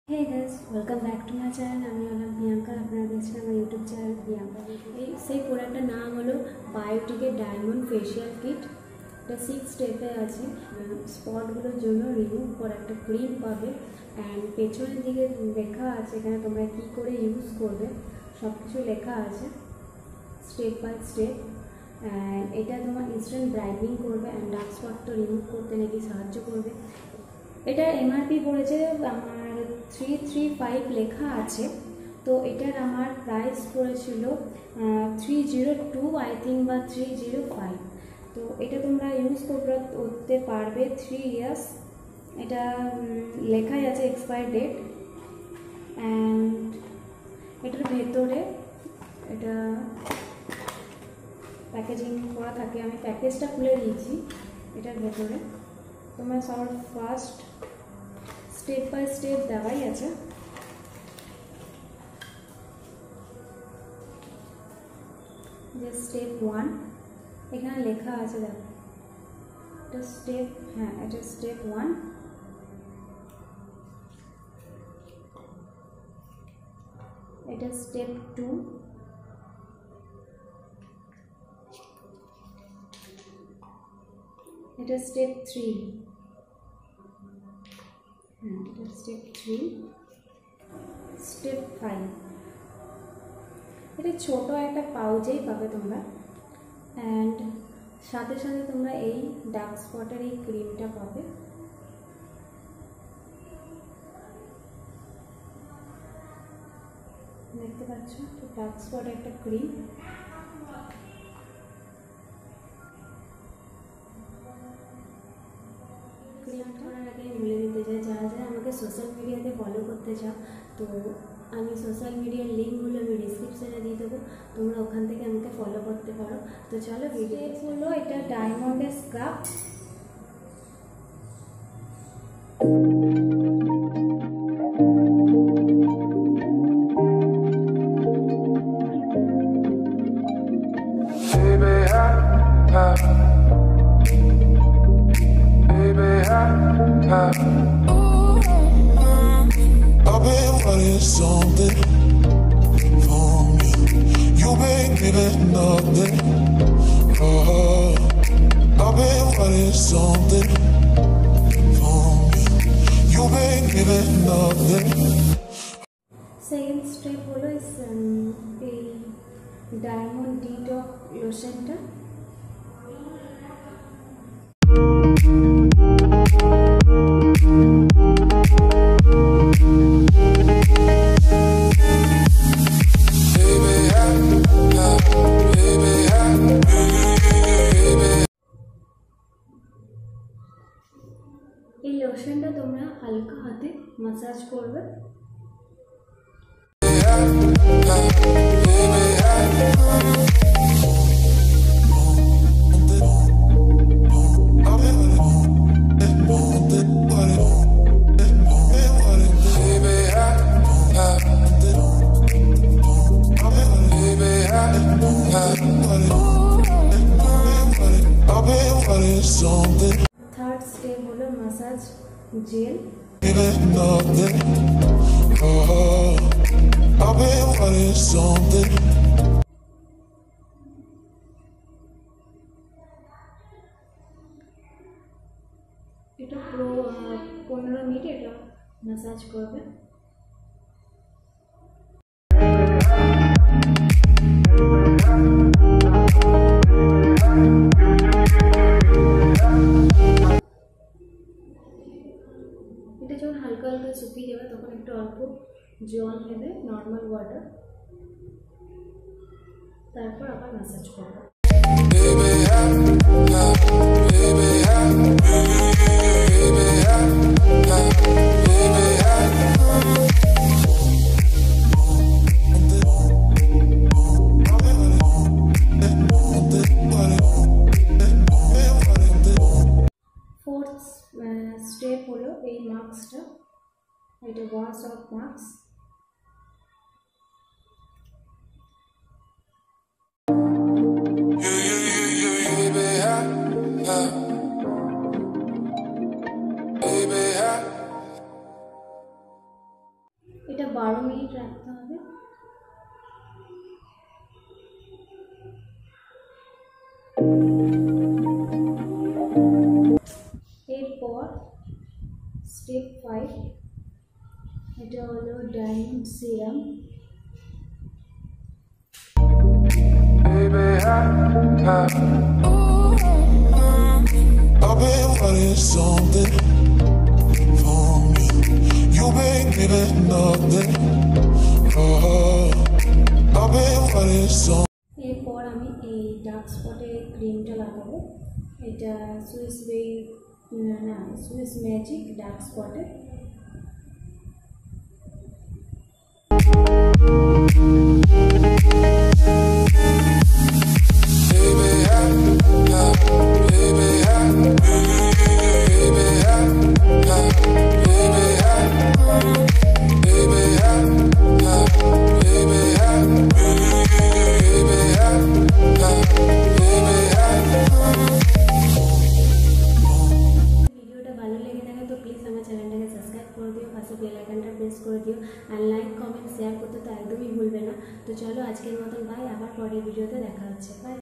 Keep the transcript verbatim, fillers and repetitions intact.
Hey guys, welcome back to my channel. আমি হলাম প্রিয়াঙ্কা। আপনারা দেখছেন আমার ইউটিউব চ্যানেল প্রিয়াঙ্কা। এই সেই প্রোডাক্টটার নাম হলো বায়োটিকের ডায়মন্ড ফেসিয়াল কিট। এটা সিক্স স্টেপে আছে। স্পটগুলোর জন্য রিমুভ করা একটা ক্রিম পাবে অ্যান্ড পেছনের দিকে লেখা আছে এখানে তোমরা কী করে ইউজ করবে সব কিছু লেখা আছে স্টেপ বাই স্টেপ। অ্যান্ড এটা তোমার ইনস্ট্যান্ট ব্রাইটনিং করবে অ্যান্ড ডার্ক স্পটটা রিমুভ করতে নাকি সাহায্য করবে। এটা এমআরপি পড়েছে আমার থ্রি থ্রি ফাইভ লেখা আছে, তো এটার আমার প্রাইস পড়েছিল three zero two I think বা থ্রি জিরো ফাইভ। তো এটা তোমরা ইউজ করতে পারবে থ্রি ইয়ার্স। এটা লেখাই আছে এক্সপায়ার ডেট। অ্যান্ড এটার ভেতরে এটা প্যাকেজিং করা থাকে, আমি প্যাকেজটা খুলে দিয়েছি। এটার ভেতরে তোমরা সবার ফার্স্ট স্টেপ বাই স্টেপ দেওয়াই আছে। যে স্টেপ ওয়ান এখানে লেখা আছে, দেখো এটা স্টেপ, হ্যাঁ এটা স্টেপ ওয়ান। এটা স্টেপ টু, এটা স্টেপ থ্রি, হ্যাঁ এটা স্টেপ থ্রি, স্টেপ ফাইভ। এটা ছোটো একটা পাউচেই পাবে তোমরা। অ্যান্ড সাথে সাথে তোমরা এই ডার্ক স্পটের এই ক্রিমটা পাবে। দেখতে পাচ্ছ ডার্ক স্পটের একটা ক্রিম। ক্রিম করার আগে বলে দিতে চাই, যারা যারা আমাকে সোশ্যাল মিডিয়াতে ফলো করতে চাও, তো আমি সোশ্যাল মিডিয়ার লিঙ্কগুলো আমি ডিসক্রিপশানে দিয়ে দেবো, তোমরা ওখান থেকে আমাকে ফলো করতে পারো। তো চলো ভিডিও হলো, এটা ডায়মন্ডের scarf. I've been wanting something from you. You've been giving nothing. Oh, I've been wanting something from you. You've been giving nothing. Second step হলো এই ডায়মন্ড ডিটক লোশনটা। এই লোশনটা তোমরা হালকা হাতে মাসাজ করবে। থার্ড স্টেপ হলো মাসাজ জেল। এটা পুরো পনেরো মিনিট এটা মাসাজ করবে। এটা যখন হালকা হালকা শুকিয়ে যাবে তখন একটু অল্প জল নেবে, নর্মাল ওয়াটার, তারপর আবার ম্যাসাজ করবে। ফোর্থ স্টেপ হলো এই মাস্কটা, এটা ওয়াশ অফ মাস্ক। বারো মিনিট রাখতে হবে। এরপর স্টেপ ফাইভ, এটা হলো diamond serum. I've been wanting something from you. You been giving nothing. Oh, I've been wanting something. এরপর আমি এই ডার্ক স্পটে ক্রিমটা লাগাবো। এটা সুইস বে না সুইস ম্যাজিক ডার্ক স্পটে। পাশে বেল আইকনটা প্রেস করে দিও আর লাইক কমেন্ট শেয়ার করতে তো একদমই ভুলবে না। তো চলো আজকের মতন বাই, আবার পরের ভিডিওতে দেখা হচ্ছে, বাই।